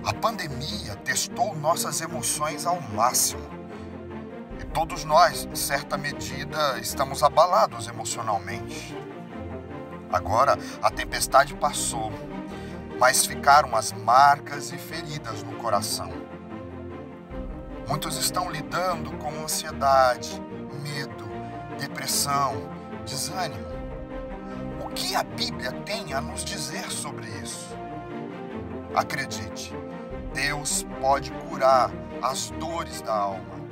A pandemia testou nossas emoções ao máximo. E todos nós, em certa medida, estamos abalados emocionalmente. Agora, a tempestade passou, mas ficaram as marcas e feridas no coração. Muitos estão lidando com ansiedade, medo, depressão, desânimo. O que a Bíblia tem a nos dizer sobre isso? Acredite, Deus pode curar as dores da alma.